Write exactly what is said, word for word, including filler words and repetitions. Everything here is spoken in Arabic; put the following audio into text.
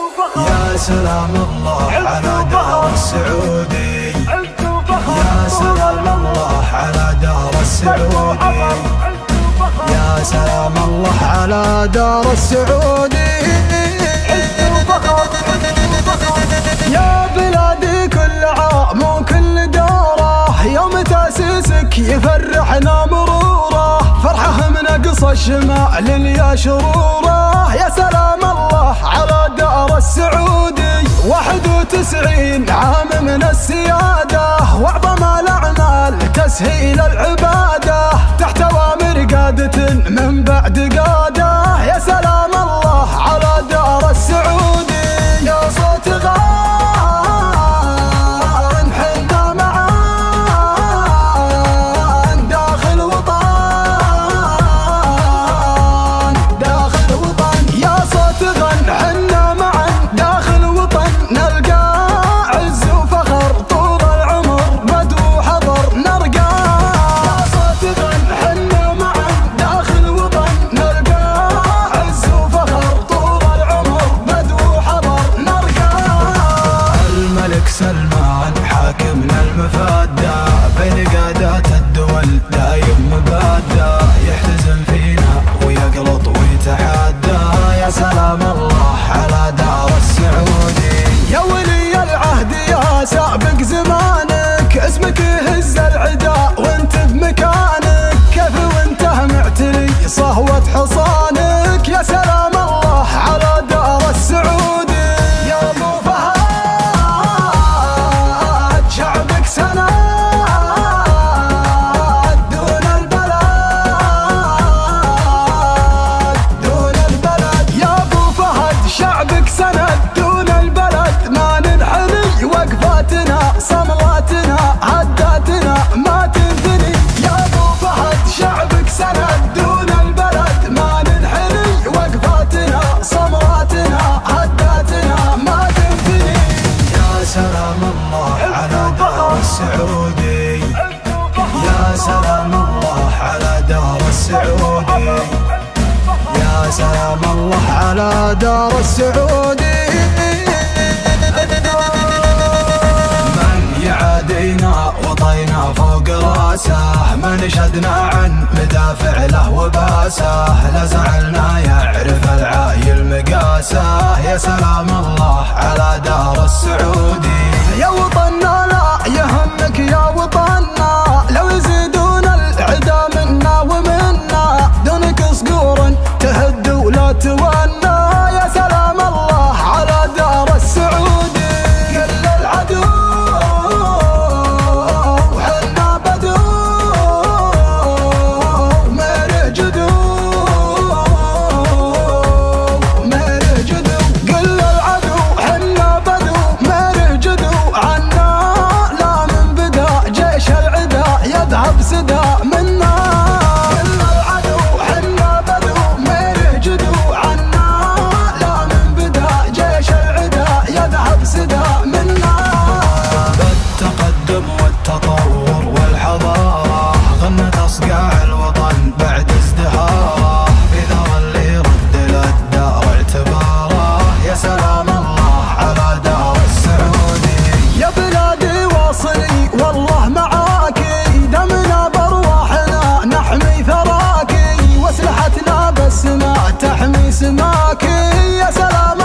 يا سلام الله على دار السعودي، يا سلام الله على دار السعودي، يا سلام الله على دار السعودي. يا بلادي كل عام وكل دوره يوم تأسيسك يفرحنا مروره، فرحه من أقصى الشمال يا شروره. يا سلام الله على دار السعودي، واحد وتسعين عام من السيادة وأعظم الأعمال تسهيل العبادة، تحت أوامر قادة من بعد قادة. يا سلام الله على دار السعودي، يا صوت غان حنا معان داخل وطن داخل وطن. يا صوت غان حنا معان داخل وطن، نلقى عز وفخر طول العمر مدو حضر نرقى. يا صوت غان حنا معان داخل وطن، نلقى عز وفخر طول العمر مدو حضر نرقى. الملك سلمان حاكمنا المفادى، بين قادات الدول دايم مبادى، يحتزم فينا ويقلط ويتحدى. يا سلام الله على دار السعودي، يا ولي العهد يا سابق زمانك، اسمك يهز العدا وانت بمكانك، كيف وانت معتلي صهوة حصانك. يا سلام الله على دار السعودي، يا ابو فهد شعبك سند دون البلد دون البلد. يا ابو فهد شعبك سند دون البلد، ما ننحني وقفاتنا صملاتنا عداتنا ما تنثني. يا ابو فهد شعبك سند دون البلد، ما ننحني وقفاتنا صملاتنا عداتنا ما تنثني. يا سلام الله على دار السعودي، يا سلام الله على دار السعودي، يا سلام الله على دار السعودي. من يعادينا وطينا فوق راسه، من شدنا عن مدافع له وباسه، لا زعلنا يعرف العايل مقاسه. يا سلام الله على دار السعودي، يا وطننا لا يهمك يا وطننا، لو يزيدون العدا منا ومنا، دونك صقور تهد ولا تونى. يا سلام الله على دار السعودي، كل العدو وحنا بدو ميره جدو ميره جدو، كل العدو حنا بدو ميره جدو عنا، لا من بدا جيش العدا يذهب سدا منا. كل العدو حنا بدو ميره جدو عنا، لا من بدا جيش العدا يذهب سدا منا. بالتقدم والتطور والحضارة غنت أصقاع الوطن بعد ازدهاره، في ثرى اللي رد للدار اعتباره. يا سلام الله على دار السعودي، يا بلادي واصلي والله معاكي، دمنا بارواحنا نحمي ثراكي، واسلحتنا بالسماء تحمي سماكي. يا سلام